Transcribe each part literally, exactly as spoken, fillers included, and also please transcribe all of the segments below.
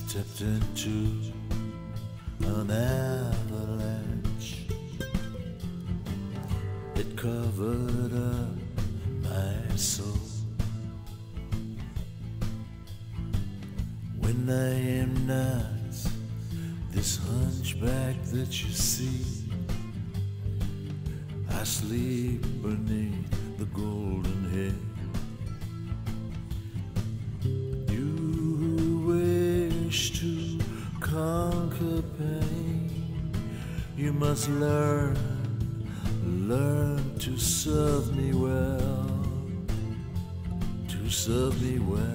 stepped into an avalanche. It covered up my soul. When I am not this hunchback that you see, I sleep beneath the golden hair. You wish to conquer pain, you must learn, learn to serve me well, to serve me well.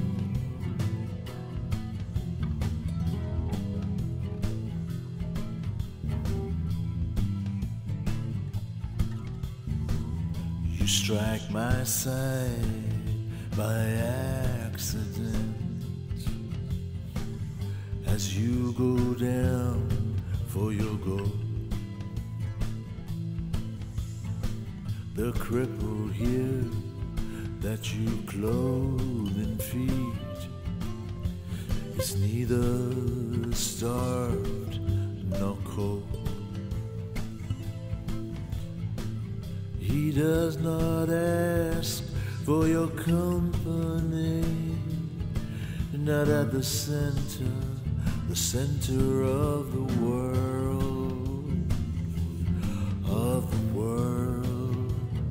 You strike my side by accident as you go down for your goal. The cripple here that you clothe and feed is neither starved nor cold. He does not ask for your company, not at the center, the center of the world, of the world.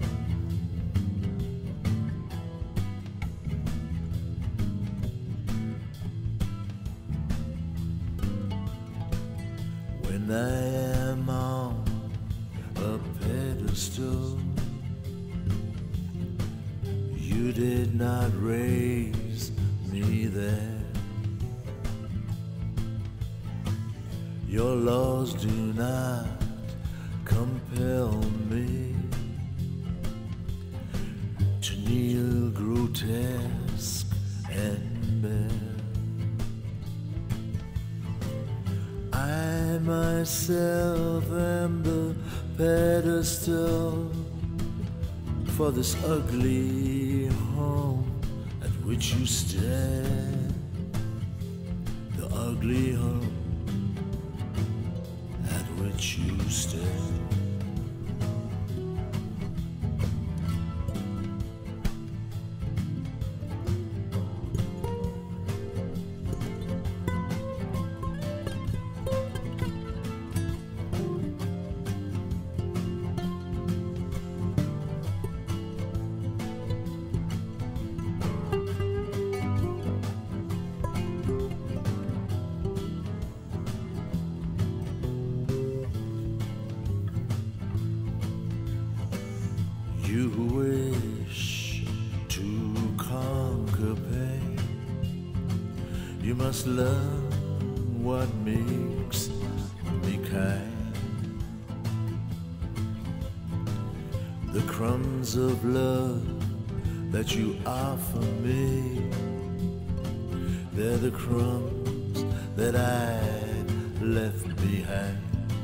When I am on a pedestal, you did not raise me there. Your laws do not compel me to kneel grotesque and bare. I myself am the pedestal for this ugly home at which you stand, the ugly home at which you stand. You wish to conquer pain, you must learn what makes me kind. The crumbs of love that you offer me, they're the crumbs that I left behind.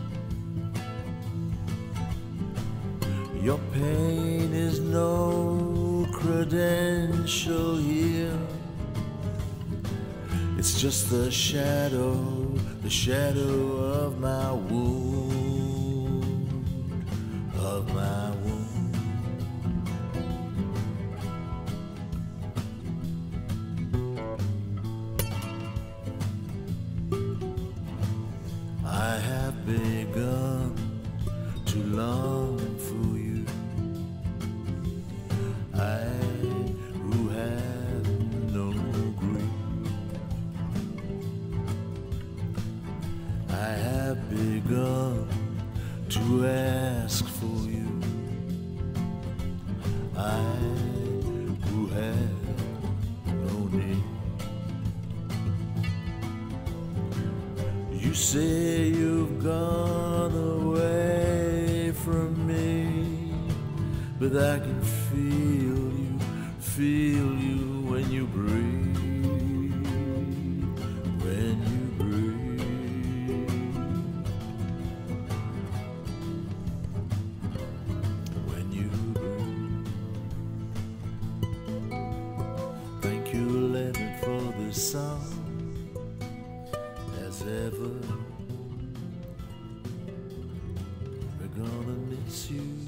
Your pain is no credential here. It's just the shadow, the shadow of my wound, of my wound. I have begun to long for you, I who have no grief. I have begun to ask for you, I who have no need. You say you've gone away from me, but I can feel you, feel you when you breathe, when you breathe, when you breathe. Thank you, Leonard, for this song. as ever. We're gonna miss you.